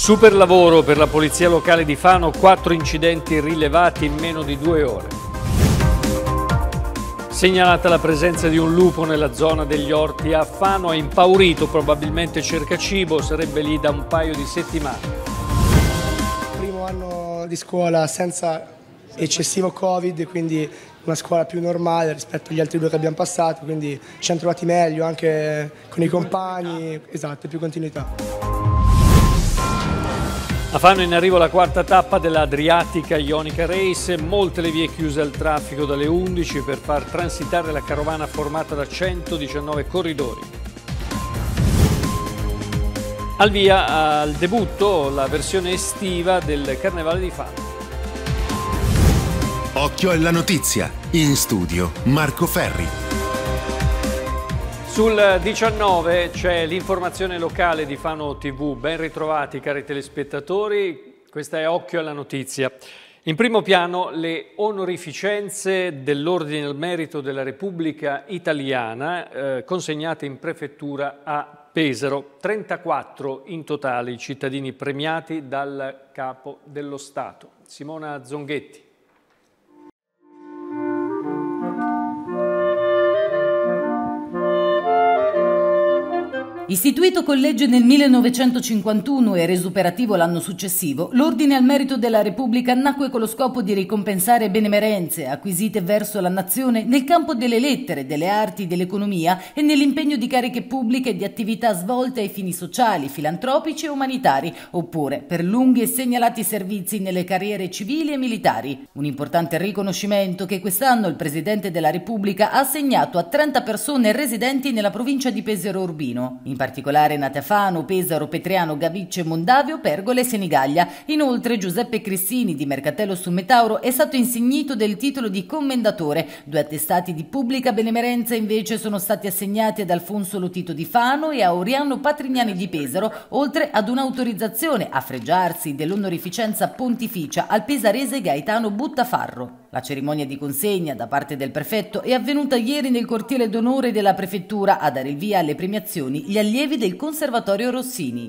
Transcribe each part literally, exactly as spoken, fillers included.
Super lavoro per la Polizia Locale di Fano, quattro incidenti rilevati in meno di due ore. Segnalata la presenza di un lupo nella zona degli orti a Fano, è impaurito, probabilmente cerca cibo, sarebbe lì da un paio di settimane. Primo anno di scuola senza eccessivo Covid, quindi una scuola più normale rispetto agli altri due che abbiamo passato, quindi ci siamo trovati meglio anche con i compagni, esatto, più continuità. A Fano è in arrivo la quarta tappa dell'Adriatica Ionica Race, molte le vie chiuse al traffico dalle undici per far transitare la carovana formata da centodiciannove corridori. Al via al debutto la versione estiva del Carnevale di Fano. Occhio alla notizia, in studio Marco Ferri. Sul diciannove c'è l'informazione locale di Fano tivù. Ben ritrovati cari telespettatori, questa è Occhio alla notizia. In primo piano le onorificenze dell'Ordine al Merito della Repubblica Italiana eh, consegnate in prefettura a Pesaro. trentaquattro in totale i cittadini premiati dal Capo dello Stato. Simona Zonghetti. Istituito con legge nel millenovecentocinquantuno e reso operativo l'anno successivo, l'Ordine al Merito della Repubblica nacque con lo scopo di ricompensare benemerenze acquisite verso la nazione nel campo delle lettere, delle arti, dell'economia e nell'impegno di cariche pubbliche e di attività svolte ai fini sociali, filantropici e umanitari, oppure per lunghi e segnalati servizi nelle carriere civili e militari. Un importante riconoscimento che quest'anno il Presidente della Repubblica ha assegnato a trenta persone residenti nella provincia di Pesaro Urbino. In particolare nate a Fano, Pesaro, Petriano, Gavicce, Mondavio, Pergole e Senigallia. Inoltre Giuseppe Cristini di Mercatello sul Metauro è stato insignito del titolo di commendatore. Due attestati di pubblica benemerenza invece sono stati assegnati ad Alfonso Lotito di Fano e a Oriano Patrignani di Pesaro, oltre ad un'autorizzazione a fregiarsi dell'onorificenza pontificia al pesarese Gaetano Buttafarro. La cerimonia di consegna da parte del prefetto è avvenuta ieri nel cortile d'onore della prefettura a dare il via alle premiazioni gli allievi del Conservatorio Rossini.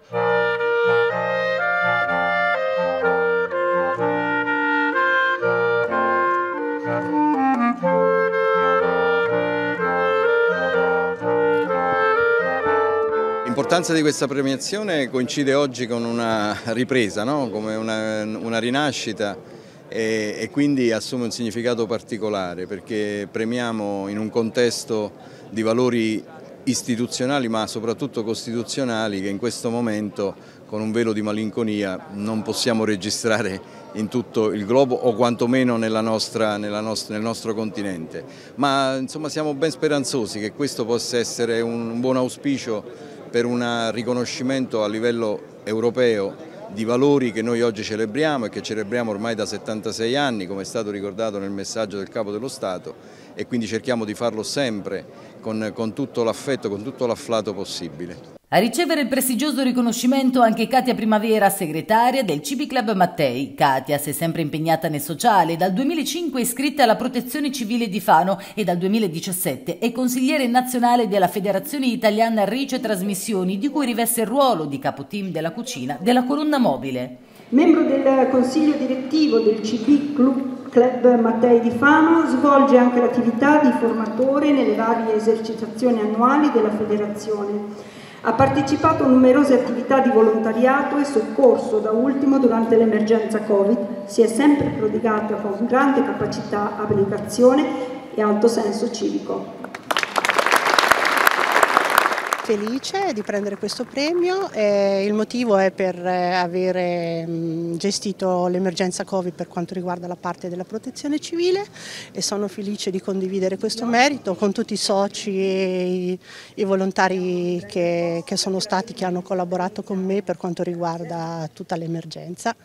L'importanza di questa premiazione coincide oggi con una ripresa, no? Come una, una rinascita. E, e quindi assume un significato particolare perché premiamo in un contesto di valori istituzionali ma soprattutto costituzionali che in questo momento con un velo di malinconia non possiamo registrare in tutto il globo o quantomeno nella nostra, nella nostra, nel nostro continente. Ma insomma siamo ben speranzosi che questo possa essere un buon auspicio per un riconoscimento a livello europeo di valori che noi oggi celebriamo e che celebriamo ormai da settantasei anni, come è stato ricordato nel messaggio del Capo dello Stato, e quindi cerchiamo di farlo sempre con, con tutto l'affetto, con tutto l'afflato possibile. A ricevere il prestigioso riconoscimento anche Katia Primavera, segretaria del C B Club Mattei. Katia si è sempre impegnata nel sociale, dal duemilacinque è iscritta alla Protezione Civile di Fano e dal duemiladiciassette è consigliere nazionale della Federazione Italiana Rice Trasmissioni, di cui riveste il ruolo di capo team della cucina della colonna mobile. Membro del consiglio direttivo del C B Club Mattei di Fano, svolge anche l'attività di formatore nelle varie esercitazioni annuali della federazione. Ha partecipato a numerose attività di volontariato e soccorso, da ultimo durante l'emergenza Covid. Si è sempre prodigata con grande capacità, abnegazione e alto senso civico. Felice di prendere questo premio, eh, il motivo è per avere mh, gestito l'emergenza Covid per quanto riguarda la parte della protezione civile e sono felice di condividere questo merito con tutti i soci e i, i volontari che, che sono stati, che hanno collaborato con me per quanto riguarda tutta l'emergenza.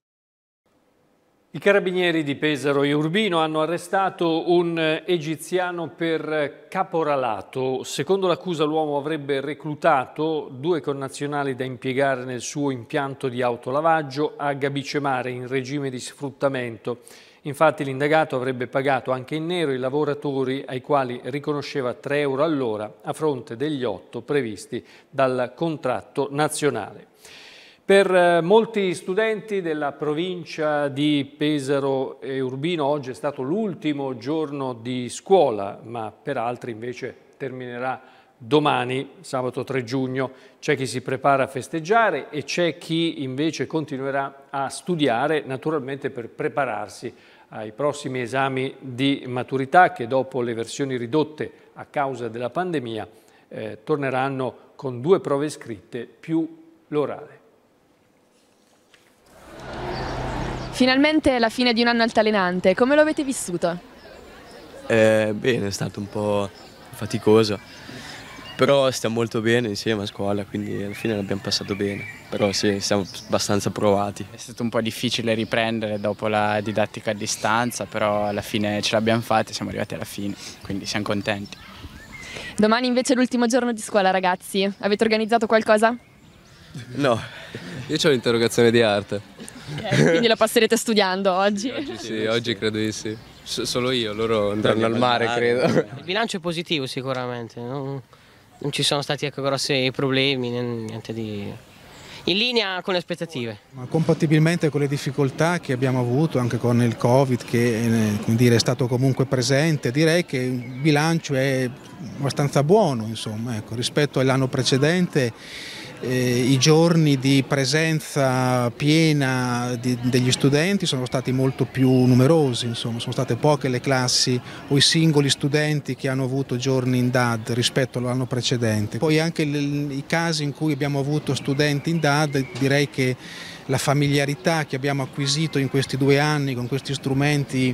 I carabinieri di Pesaro e Urbino hanno arrestato un egiziano per caporalato. Secondo l'accusa l'uomo avrebbe reclutato due connazionali da impiegare nel suo impianto di autolavaggio a Gabicemare in regime di sfruttamento. Infatti l'indagato avrebbe pagato anche in nero i lavoratori ai quali riconosceva tre euro all'ora a fronte degli otto previsti dal contratto nazionale. Per molti studenti della provincia di Pesaro e Urbino oggi è stato l'ultimo giorno di scuola, ma per altri invece terminerà domani, sabato tre giugno. C'è chi si prepara a festeggiare e c'è chi invece continuerà a studiare, naturalmente per prepararsi ai prossimi esami di maturità che dopo le versioni ridotte a causa della pandemia eh, torneranno con due prove scritte più l'orale. Finalmente la fine di un anno altalenante, come lo avete vissuto? Eh, bene, è stato un po' faticoso, però stiamo molto bene insieme a scuola, quindi alla fine l'abbiamo passato bene, però sì, siamo abbastanza provati. È stato un po' difficile riprendere dopo la didattica a distanza, però alla fine ce l'abbiamo fatta e siamo arrivati alla fine, quindi siamo contenti. Domani invece è l'ultimo giorno di scuola, ragazzi, avete organizzato qualcosa? No, io ho l'interrogazione di arte. Okay, quindi la passerete studiando oggi? Oggi sì, oggi credo di sì. S solo io, loro andranno al mare, credo. Il bilancio è positivo sicuramente, no? Non ci sono stati ecco, grossi problemi, niente di... in linea con le aspettative. Ma compatibilmente con le difficoltà che abbiamo avuto anche con il Covid, che eh, come dire, è stato comunque presente, direi che il bilancio è abbastanza buono, insomma, ecco, rispetto all'anno precedente. Eh, I giorni di presenza piena di, degli studenti sono stati molto più numerosi, insomma, sono state poche le classi o i singoli studenti che hanno avuto giorni in D A D rispetto all'anno precedente. Poi anche le, i casi in cui abbiamo avuto studenti in D A D, direi che la familiarità che abbiamo acquisito in questi due anni con questi strumenti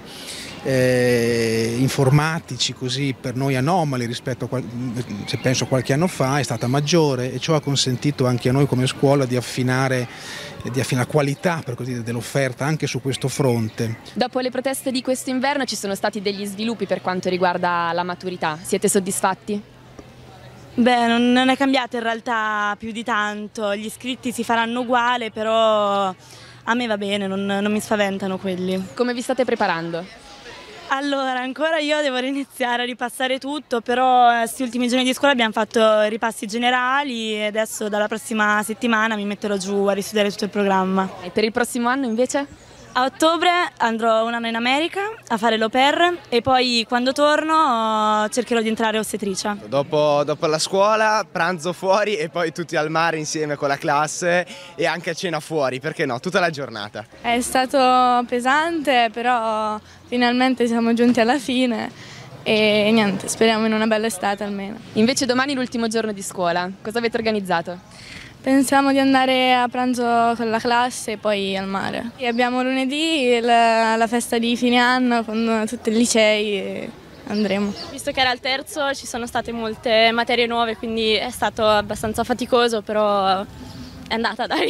eh, informatici così per noi anomali rispetto a, se penso a qualche anno fa, è stata maggiore e ciò ha consentito anche a noi come scuola di affinare, di affinare la qualità per così dire, dell'offerta anche su questo fronte. Dopo le proteste di questo inverno ci sono stati degli sviluppi per quanto riguarda la maturità, siete soddisfatti? Beh, non, non è cambiato in realtà più di tanto, gli iscritti si faranno uguale, però a me va bene, non, non mi spaventano quelli. Come vi state preparando? Allora, ancora io devo iniziare a ripassare tutto, però questi ultimi giorni di scuola abbiamo fatto i ripassi generali e adesso dalla prossima settimana mi metterò giù a ristudiare tutto il programma. E per il prossimo anno invece? A ottobre andrò un anno in America a fare l'au pair e poi quando torno cercherò di entrare ostetricia. Dopo, dopo la scuola pranzo fuori e poi tutti al mare insieme con la classe e anche a cena fuori, perché no, tutta la giornata. È stato pesante, però finalmente siamo giunti alla fine e niente, speriamo in una bella estate almeno. Invece domani è l'ultimo giorno di scuola, cosa avete organizzato? Pensiamo di andare a pranzo con la classe e poi al mare. E abbiamo lunedì la, la festa di fine anno con tutti i licei e andremo. Visto che era il terzo ci sono state molte materie nuove, quindi è stato abbastanza faticoso, però è andata, dai.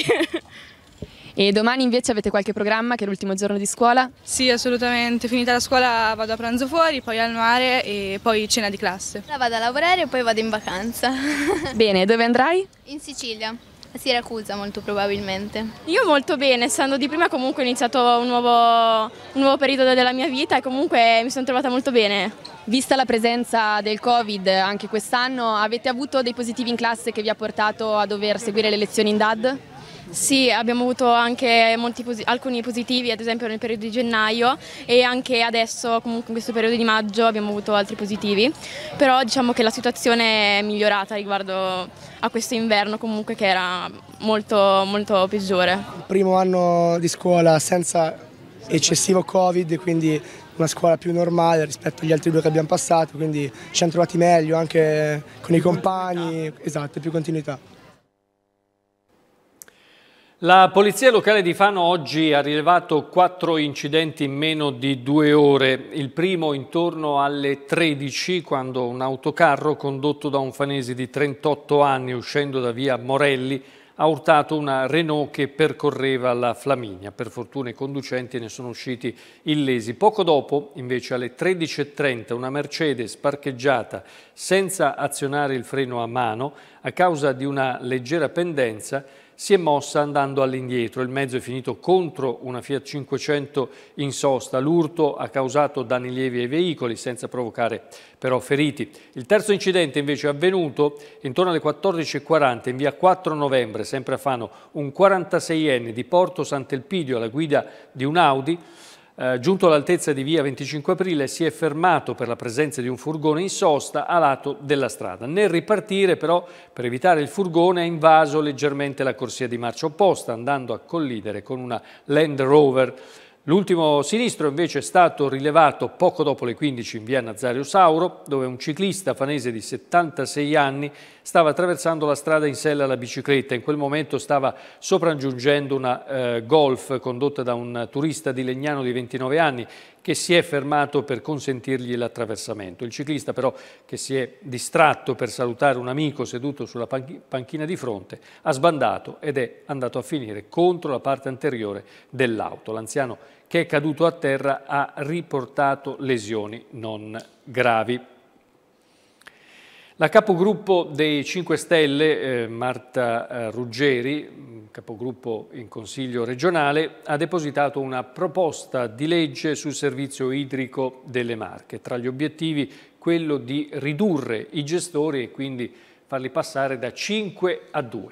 E domani invece avete qualche programma che è l'ultimo giorno di scuola? Sì, assolutamente. Finita la scuola vado a pranzo fuori, poi al mare e poi cena di classe. Vado a lavorare e poi vado in vacanza. Bene, dove andrai? In Sicilia, a Siracusa molto probabilmente. Io molto bene, essendo di prima comunque ho iniziato un nuovo, un nuovo periodo della mia vita e comunque mi sono trovata molto bene. Vista la presenza del Covid anche quest'anno, avete avuto dei positivi in classe che vi ha portato a dover seguire le lezioni in D A D? Sì, abbiamo avuto anche molti posi- alcuni positivi, ad esempio nel periodo di gennaio e anche adesso, comunque in questo periodo di maggio, abbiamo avuto altri positivi, però diciamo che la situazione è migliorata riguardo a questo inverno comunque che era molto, molto peggiore. Il primo anno di scuola senza eccessivo Covid, quindi una scuola più normale rispetto agli altri due che abbiamo passato, quindi ci siamo trovati meglio anche con i compagni, esatto, più continuità. La Polizia Locale di Fano oggi ha rilevato quattro incidenti in meno di due ore. Il primo intorno alle tredici, quando un autocarro condotto da un fanese di trentotto anni uscendo da via Morelli ha urtato una Renault che percorreva la Flaminia. Per fortuna i conducenti ne sono usciti illesi. Poco dopo, invece, alle tredici e trenta, una Mercedes parcheggiata senza azionare il freno a mano, a causa di una leggera pendenza, si è mossa andando all'indietro. Il mezzo è finito contro una Fiat cinquecento in sosta. L'urto ha causato danni lievi ai veicoli senza provocare però feriti. Il terzo incidente invece è avvenuto intorno alle quattordici e quaranta in via quattro novembre, sempre a Fano. Un quarantaseienne di Porto Sant'Elpidio alla guida di un Audi, Eh, giunto all'altezza di via venticinque aprile, si è fermato per la presenza di un furgone in sosta a lato della strada. Nel ripartire però, per evitare il furgone, ha invaso leggermente la corsia di marcia opposta, andando a collidere con una Land Rover. L'ultimo sinistro invece è stato rilevato poco dopo le quindici in via Nazario Sauro, dove un ciclista fanese di settantasei anni stava attraversando la strada in sella alla bicicletta. In quel momento stava sopraggiungendo una eh, Golf condotta da un turista di Legnano di ventinove anni che si è fermato per consentirgli l'attraversamento. Il ciclista però, che si è distratto per salutare un amico seduto sulla panchina di fronte, ha sbandato ed è andato a finire contro la parte anteriore dell'auto. L'anziano, che è caduto a terra, ha riportato lesioni non gravi. La capogruppo dei cinque Stelle, eh, Marta eh, Ruggeri, capogruppo in Consiglio regionale, ha depositato una proposta di legge sul servizio idrico delle Marche. Tra gli obiettivi quello di ridurre i gestori e quindi farli passare da cinque a due.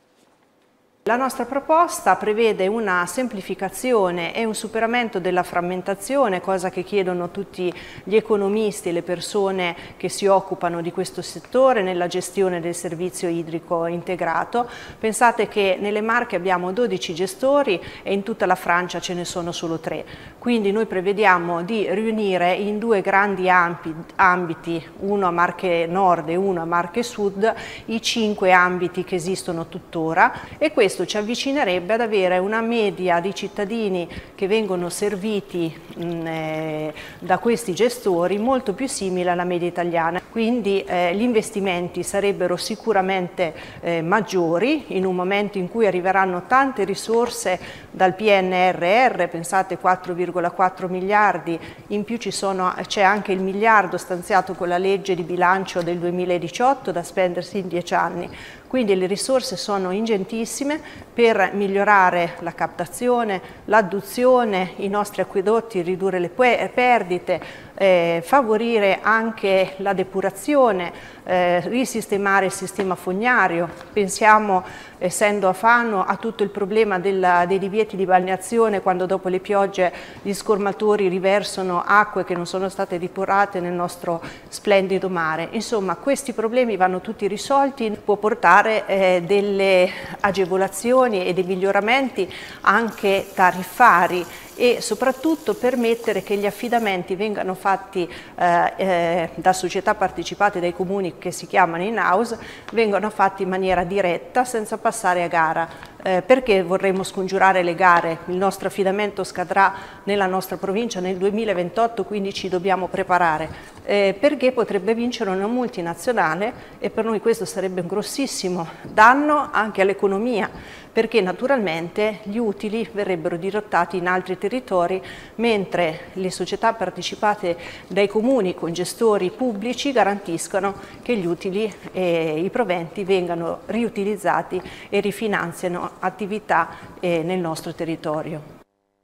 La nostra proposta prevede una semplificazione e un superamento della frammentazione, cosa che chiedono tutti gli economisti e le persone che si occupano di questo settore nella gestione del servizio idrico integrato. Pensate che nelle Marche abbiamo dodici gestori e in tutta la Francia ce ne sono solo tre. Quindi noi prevediamo di riunire in due grandi ambiti, uno a Marche Nord e uno a Marche Sud, i cinque ambiti che esistono tuttora, e questo Questo ci avvicinerebbe ad avere una media di cittadini che vengono serviti mh, eh, da questi gestori molto più simile alla media italiana. Quindi eh, gli investimenti sarebbero sicuramente eh, maggiori in un momento in cui arriveranno tante risorse dal P N R R, pensate quattro virgola quattro miliardi, in più c'è anche il miliardo stanziato con la legge di bilancio del duemiladiciotto da spendersi in dieci anni. Quindi le risorse sono ingentissime per migliorare la captazione, l'adduzione, i nostri acquedotti, ridurre le perdite, eh, favorire anche la depurazione, eh, risistemare il sistema fognario. Pensiamo, essendo a Fano, a tutto il problema della, dei divieti di balneazione, quando dopo le piogge gli scormatori riversano acque che non sono state depurate nel nostro splendido mare. Insomma, questi problemi vanno tutti risolti, può portare Eh, delle agevolazioni e dei miglioramenti anche tariffari e soprattutto permettere che gli affidamenti vengano fatti eh, eh, da società partecipate dai comuni, che si chiamano in-house, vengano fatti in maniera diretta senza passare a gara. Eh, perché vorremmo scongiurare le gare? Il nostro affidamento scadrà nella nostra provincia nel duemilaventotto, quindi ci dobbiamo preparare. Eh, perché potrebbe vincere una multinazionale e per noi questo sarebbe un grossissimo danno anche all'economia, perché naturalmente gli utili verrebbero dirottati in altri territori, mentre le società partecipate dai comuni con gestori pubblici garantiscono che gli utili e i proventi vengano riutilizzati e rifinanziano attività eh, nel nostro territorio.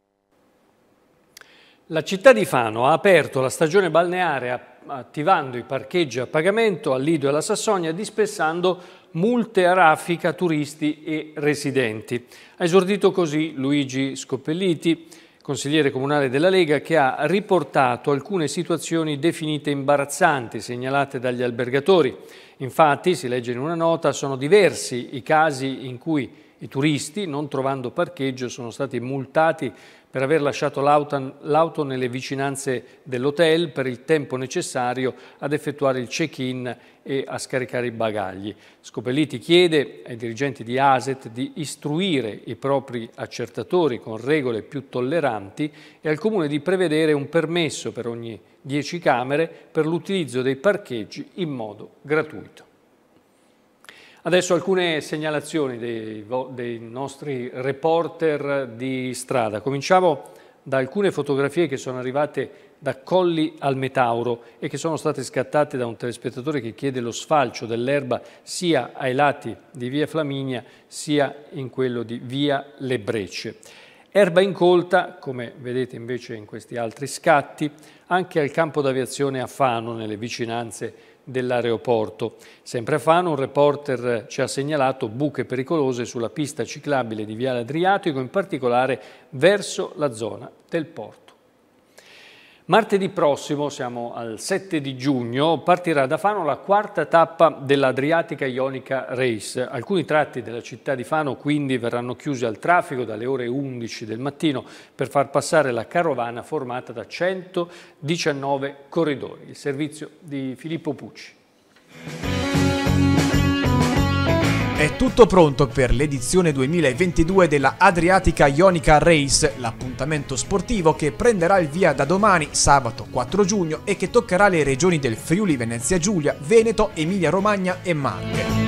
La città di Fano ha aperto la stagione balneare attivando i parcheggi a pagamento al Lido e alla Sassonia, dispensando multe a raffica a turisti e residenti. Ha esordito così Luigi Scopelliti, consigliere comunale della Lega, che ha riportato alcune situazioni definite imbarazzanti segnalate dagli albergatori. Infatti, si legge in una nota, sono diversi i casi in cui i turisti, non trovando parcheggio, sono stati multati per aver lasciato l'auto nelle vicinanze dell'hotel per il tempo necessario ad effettuare il check-in e a scaricare i bagagli. Scopelliti chiede ai dirigenti di A S E T di istruire i propri accertatori con regole più tolleranti e al Comune di prevedere un permesso per ogni dieci camere per l'utilizzo dei parcheggi in modo gratuito. Adesso alcune segnalazioni dei, dei nostri reporter di strada. Cominciamo da alcune fotografie che sono arrivate da Colli al Metauro e che sono state scattate da un telespettatore che chiede lo sfalcio dell'erba sia ai lati di via Flaminia sia in quello di via Le Brecce. Erba incolta, come vedete invece in questi altri scatti, anche al campo d'aviazione a Fano, nelle vicinanze dell'aeroporto. Sempre a Fano un reporter ci ha segnalato buche pericolose sulla pista ciclabile di Viale Adriatico, in particolare verso la zona del porto. Martedì prossimo, siamo al sette di giugno, partirà da Fano la quarta tappa dell'Adriatica Ionica Race. Alcuni tratti della città di Fano quindi verranno chiusi al traffico dalle ore undici del mattino per far passare la carovana formata da centodiciannove corridori. Il servizio di Filippo Pucci. È tutto pronto per l'edizione duemilaventidue della Adriatica Ionica Race, l'appuntamento sportivo che prenderà il via da domani, sabato quattro giugno, e che toccherà le regioni del Friuli Venezia Giulia, Veneto, Emilia Romagna e Marche.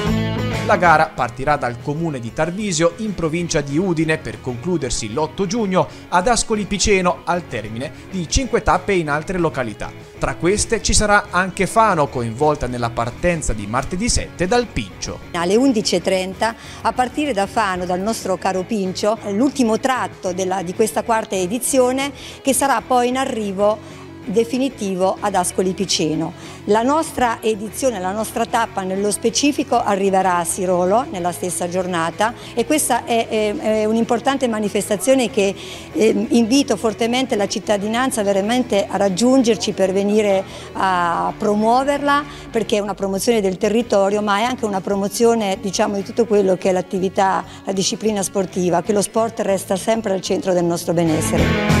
La gara partirà dal comune di Tarvisio in provincia di Udine per concludersi l'otto giugno ad Ascoli Piceno al termine di cinque tappe in altre località. Tra queste ci sarà anche Fano, coinvolta nella partenza di martedì sette dal Pincio. Alle undici e trenta a partire da Fano, dal nostro caro Pincio, l'ultimo tratto della, di questa quarta edizione, che sarà poi in arrivo definitivo ad Ascoli Piceno. La nostra edizione, la nostra tappa nello specifico arriverà a Sirolo nella stessa giornata, e questa è, è, è un'importante manifestazione che eh, invito fortemente la cittadinanza veramente a raggiungerci per venire a promuoverla, perché è una promozione del territorio, ma è anche una promozione, diciamo, di tutto quello che è l'attività, la disciplina sportiva, che lo sport resta sempre al centro del nostro benessere.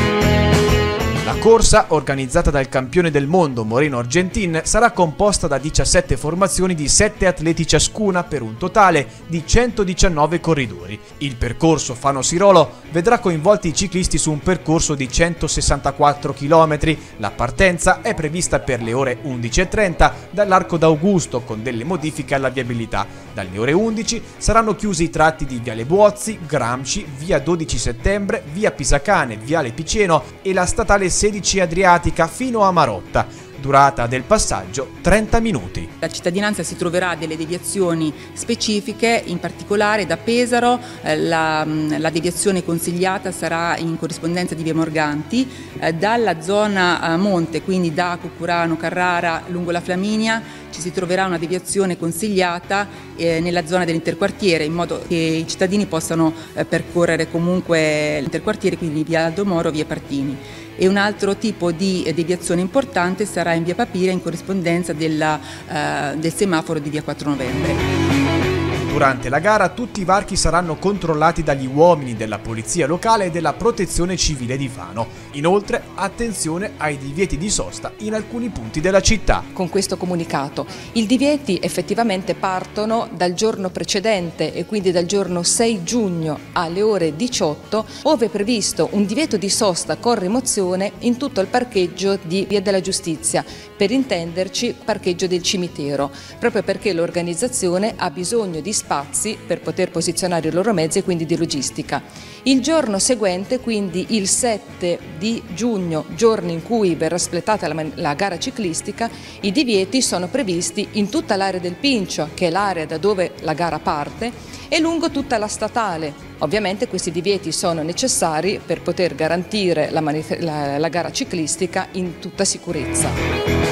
La corsa, organizzata dal campione del mondo Moreno Argentin, sarà composta da diciassette formazioni di sette atleti ciascuna per un totale di centodiciannove corridori. Il percorso Fano-Sirolo vedrà coinvolti i ciclisti su un percorso di centosessantaquattro chilometri. La partenza è prevista per le ore undici e trenta dall'Arco d'Augusto, con delle modifiche alla viabilità. Dalle ore undici saranno chiusi i tratti di Viale Buozzi, Gramsci, via dodici settembre, via Pisacane, Viale Piceno e la statale sedici Adriatica fino a Marotta. Durata del passaggio trenta minuti. La cittadinanza si troverà delle deviazioni specifiche, in particolare da Pesaro eh, la, la deviazione consigliata sarà in corrispondenza di via Morganti, eh, dalla zona eh, monte, quindi da Cucurano, Carrara, lungo la Flaminia, ci si troverà una deviazione consigliata eh, nella zona dell'interquartiere, in modo che i cittadini possano eh, percorrere comunque l'interquartiere, quindi via Aldo Moro, via Partini. E un altro tipo di deviazione importante sarà in via Papira, in corrispondenza della, eh, del semaforo di via quattro novembre. Durante la gara tutti i varchi saranno controllati dagli uomini della Polizia Locale e della Protezione Civile di Fano. Inoltre, attenzione ai divieti di sosta in alcuni punti della città. Con questo comunicato, i divieti effettivamente partono dal giorno precedente e quindi dal giorno sei giugno alle ore diciotto, ove è previsto un divieto di sosta con rimozione in tutto il parcheggio di Via della Giustizia, per intenderci parcheggio del cimitero, proprio perché l'organizzazione ha bisogno di spazi per poter posizionare i loro mezzi e quindi di logistica. Il giorno seguente, quindi il sette di giugno, giorno in cui verrà espletata la, la gara ciclistica, i divieti sono previsti in tutta l'area del Pincio, che è l'area da dove la gara parte, e lungo tutta la statale. Ovviamente questi divieti sono necessari per poter garantire la, la, la gara ciclistica in tutta sicurezza.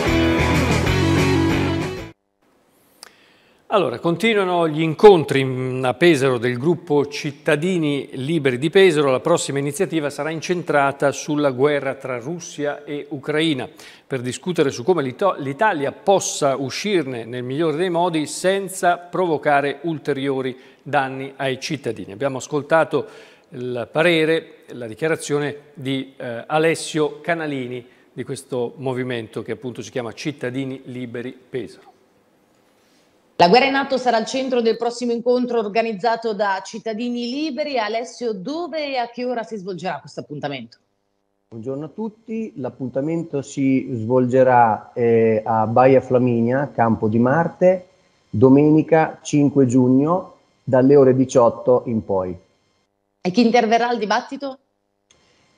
Allora, continuano gli incontri a Pesaro del gruppo Cittadini Liberi di Pesaro. La prossima iniziativa sarà incentrata sulla guerra tra Russia e Ucraina, per discutere su come l'Italia possa uscirne nel migliore dei modi senza provocare ulteriori danni ai cittadini. Abbiamo ascoltato il parere, la dichiarazione di eh, Alessio Canalini di questo movimento che appunto si chiama Cittadini Liberi Pesaro. La guerra in atto sarà al centro del prossimo incontro organizzato da Cittadini Liberi. Alessio, dove e a che ora si svolgerà questo appuntamento? Buongiorno a tutti, l'appuntamento si svolgerà eh, a Baia Flaminia, Campo di Marte, domenica cinque giugno dalle ore diciotto in poi. E chi interverrà al dibattito?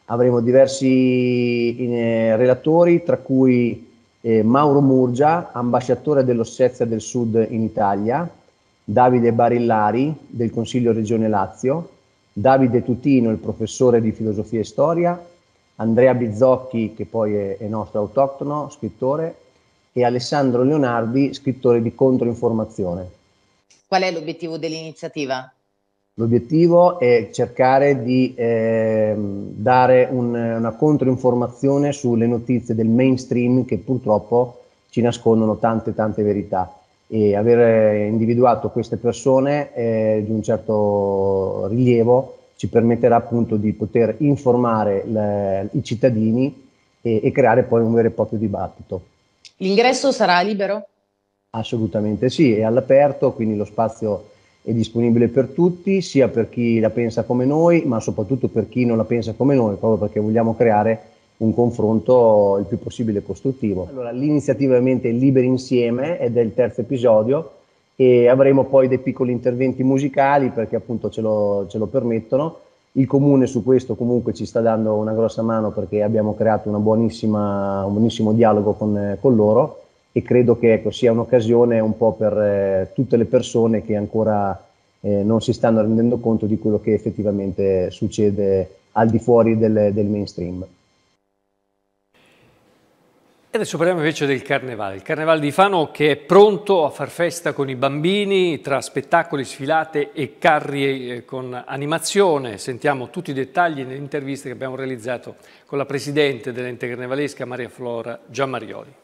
Avremo diversi eh, relatori, tra cui eh, Mauro Murgia, ambasciatore dell'Ossetia del Sud in Italia, Davide Barillari del Consiglio Regione Lazio, Davide Tutino, il professore di filosofia e storia, Andrea Bizzocchi, che poi è, è nostro autoctono, scrittore, e Alessandro Leonardi, scrittore di controinformazione. Qual è l'obiettivo dell'iniziativa? L'obiettivo è cercare di eh, dare un, una controinformazione sulle notizie del mainstream che purtroppo ci nascondono tante tante verità, e aver individuato queste persone eh, di un certo rilievo ci permetterà appunto di poter informare le, i cittadini e, e creare poi un vero e proprio dibattito. L'ingresso sarà libero? Assolutamente sì, è all'aperto, quindi lo spazio è disponibile per tutti, sia per chi la pensa come noi, ma soprattutto per chi non la pensa come noi, proprio perché vogliamo creare un confronto il più possibile costruttivo. Allora, l'iniziativa ovviamente è Liberi Insieme ed è il terzo episodio, e avremo poi dei piccoli interventi musicali perché appunto ce lo, ce lo permettono. Il Comune su questo comunque ci sta dando una grossa mano perché abbiamo creato una buonissima, un buonissimo dialogo con, con loro, e credo che ecco, sia un'occasione un po' per eh, tutte le persone che ancora eh, non si stanno rendendo conto di quello che effettivamente succede al di fuori del, del mainstream. E adesso parliamo invece del Carnevale, il Carnevale di Fano che è pronto a far festa con i bambini tra spettacoli, sfilate e carri eh, con animazione. Sentiamo tutti i dettagli nelle interviste che abbiamo realizzato con la presidente dell'ente carnevalesca Maria Flora Giammarioli.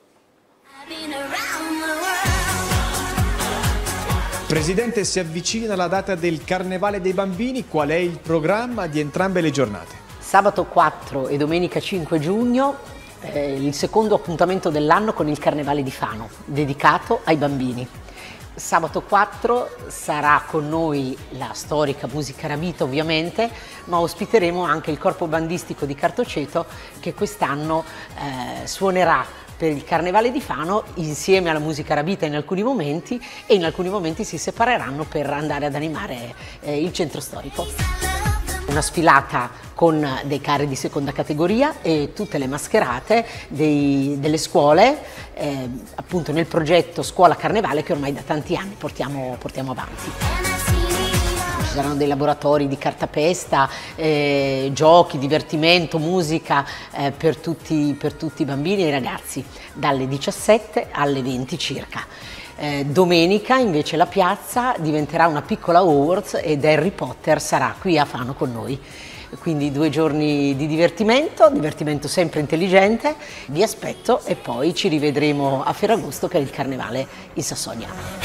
Presidente, si avvicina la data del Carnevale dei Bambini, qual è il programma di entrambe le giornate? Sabato quattro e domenica cinque giugno, eh, il secondo appuntamento dell'anno con il Carnevale di Fano, dedicato ai bambini. Sabato quattro sarà con noi la storica musica Rabita ovviamente, ma ospiteremo anche il corpo bandistico di Cartoceto che quest'anno eh, suonerà per il Carnevale di Fano insieme alla musica Rabita in alcuni momenti, e in alcuni momenti si separeranno per andare ad animare eh, il centro storico. Una sfilata con dei carri di seconda categoria e tutte le mascherate dei, delle scuole, eh, appunto nel progetto Scuola Carnevale che ormai da tanti anni portiamo, portiamo avanti. Ci saranno dei laboratori di cartapesta, eh, giochi, divertimento, musica eh, per, tutti, per tutti i bambini e i ragazzi, dalle diciassette alle venti circa. Eh, domenica invece la piazza diventerà una piccola Hogwarts ed Harry Potter sarà qui a Fano con noi. Quindi due giorni di divertimento, divertimento sempre intelligente. Vi aspetto e poi ci rivedremo a Ferragosto per il Carnevale in Sassonia.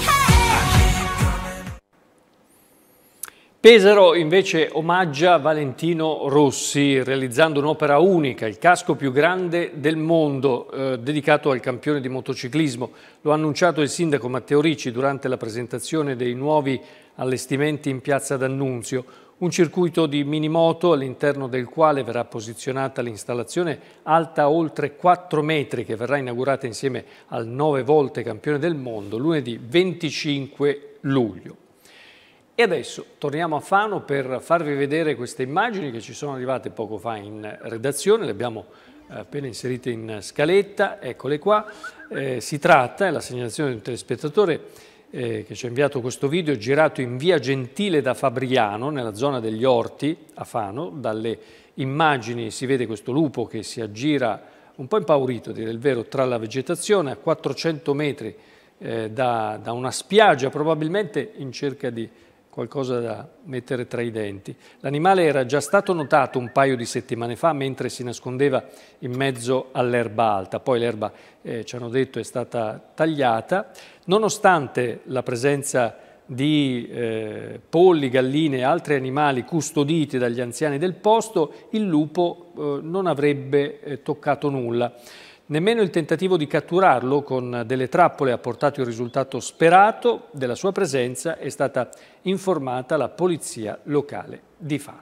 Pesaro invece omaggia Valentino Rossi realizzando un'opera unica, il casco più grande del mondo, eh, dedicato al campione di motociclismo. Lo ha annunciato il sindaco Matteo Ricci durante la presentazione dei nuovi allestimenti in piazza D'Annunzio, un circuito di minimoto all'interno del quale verrà posizionata l'installazione alta oltre quattro metri che verrà inaugurata insieme al nove volte campione del mondo lunedì venticinque luglio. E adesso torniamo a Fano per farvi vedere queste immagini che ci sono arrivate poco fa in redazione, le abbiamo appena inserite in scaletta, eccole qua. Eh, si tratta, è la segnalazione di un telespettatore eh, che ci ha inviato questo video girato in via Gentile da Fabriano, nella zona degli Orti a Fano. Dalle immagini si vede questo lupo che si aggira un po' impaurito, dire il vero, tra la vegetazione a quattrocento metri eh, da, da una spiaggia, probabilmente in cerca di qualcosa da mettere tra i denti. L'animale era già stato notato un paio di settimane fa mentre si nascondeva in mezzo all'erba alta, poi l'erba, eh, ci hanno detto, è stata tagliata. Nonostante la presenza di eh, polli, galline e altri animali custoditi dagli anziani del posto, il lupo eh, non avrebbe eh, toccato nulla. Nemmeno il tentativo di catturarlo con delle trappole ha portato il risultato sperato. Della sua presenza è stata informata la polizia locale di Fano.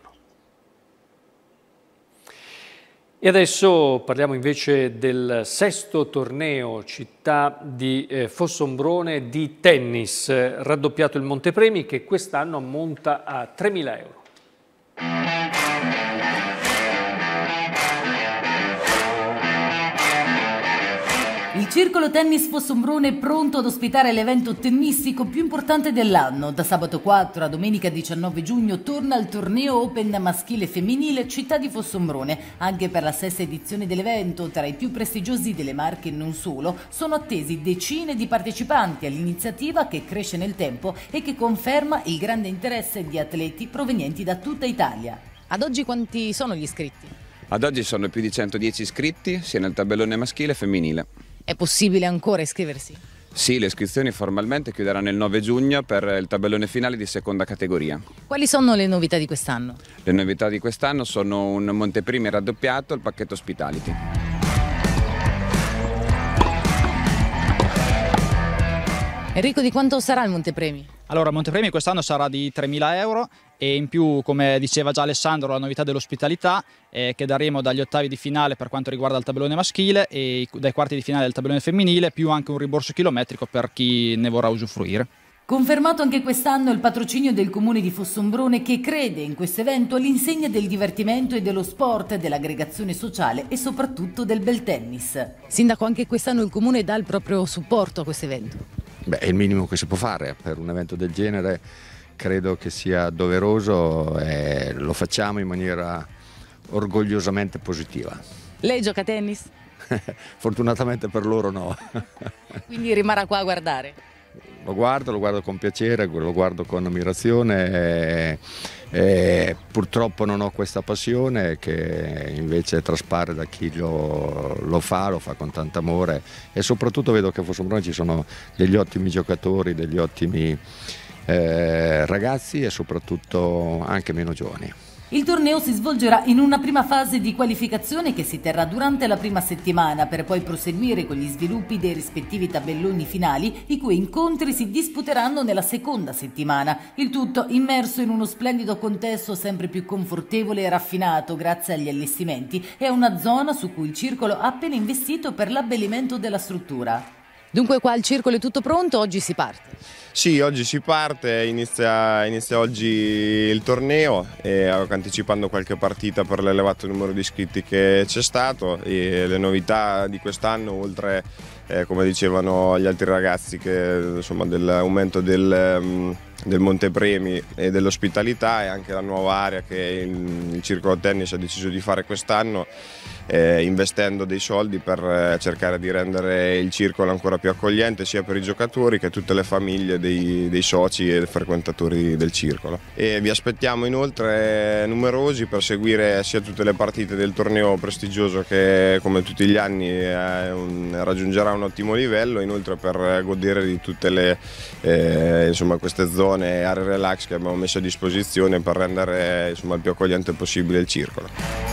E adesso parliamo invece del sesto torneo città di eh, Fossombrone di tennis, raddoppiato il montepremi che quest'anno ammonta a tremila euro. Circolo Tennis Fossombrone è pronto ad ospitare l'evento tennistico più importante dell'anno. Da sabato quattro a domenica diciannove giugno torna il torneo Open maschile e femminile Città di Fossombrone. Anche per la sesta edizione dell'evento, tra i più prestigiosi delle Marche e non solo, sono attesi decine di partecipanti all'iniziativa che cresce nel tempo e che conferma il grande interesse di atleti provenienti da tutta Italia. Ad oggi quanti sono gli iscritti? Ad oggi sono più di centodieci iscritti, sia nel tabellone maschile che femminile. È possibile ancora iscriversi? Sì, le iscrizioni formalmente chiuderanno il nove giugno per il tabellone finale di seconda categoria. Quali sono le novità di quest'anno? Le novità di quest'anno sono un montepremi raddoppiato e il pacchetto hospitality. Enrico, di quanto sarà il montepremi? Allora, il montepremi quest'anno sarà di tremila euro e in più, come diceva già Alessandro, la novità dell'ospitalità è che daremo dagli ottavi di finale per quanto riguarda il tabellone maschile e dai quarti di finale del tabellone femminile, più anche un rimborso chilometrico per chi ne vorrà usufruire. Confermato anche quest'anno il patrocinio del Comune di Fossombrone, che crede in questo evento all'insegna del divertimento e dello sport, dell'aggregazione sociale e soprattutto del bel tennis. Sindaco, anche quest'anno il Comune dà il proprio supporto a questo evento. Beh, è il minimo che si può fare per un evento del genere, credo che sia doveroso e lo facciamo in maniera orgogliosamente positiva. Lei gioca a tennis? Fortunatamente per loro no. Quindi rimarrà qua a guardare? Lo guardo, lo guardo con piacere, lo guardo con ammirazione e, e purtroppo non ho questa passione che invece traspare da chi lo, lo fa, lo fa con tanto amore e soprattutto vedo che a Fossombrone ci sono degli ottimi giocatori, degli ottimi eh, ragazzi e soprattutto anche meno giovani. Il torneo si svolgerà in una prima fase di qualificazione che si terrà durante la prima settimana per poi proseguire con gli sviluppi dei rispettivi tabelloni finali, i cui incontri si disputeranno nella seconda settimana. Il tutto immerso in uno splendido contesto sempre più confortevole e raffinato grazie agli allestimenti e a una zona su cui il circolo ha appena investito per l'abbellimento della struttura. Dunque qua il circolo è tutto pronto, oggi si parte? Sì, oggi si parte, inizia, inizia oggi il torneo e anticipando qualche partita per l'elevato numero di iscritti che c'è stato e le novità di quest'anno, oltre eh, come dicevano gli altri ragazzi, che insomma dell'aumento del, um, del montepremi e dell'ospitalità e anche la nuova area che il, il Circolo Tennis ha deciso di fare quest'anno, eh, investendo dei soldi per eh, cercare di rendere il circolo ancora più accogliente sia per i giocatori che tutte le famiglie dei, dei soci e frequentatori del circolo. E vi aspettiamo inoltre numerosi per seguire sia tutte le partite del torneo prestigioso che come tutti gli anni eh, un, raggiungerà un ottimo livello, inoltre per godere di tutte le, eh, insomma, queste zone e aree relax che abbiamo messo a disposizione per rendere insomma, il più accogliente possibile il circolo.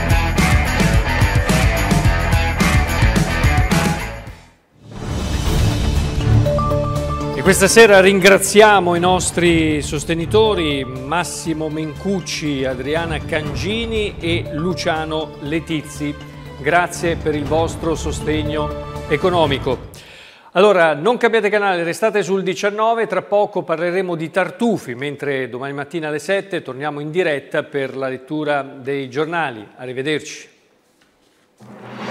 E questa sera ringraziamo i nostri sostenitori Massimo Mencucci, Adriana Cangini e Luciano Letizzi. Grazie per il vostro sostegno economico. Allora, non cambiate canale, restate sul diciannove, tra poco parleremo di tartufi, mentre domani mattina alle sette torniamo in diretta per la lettura dei giornali. Arrivederci.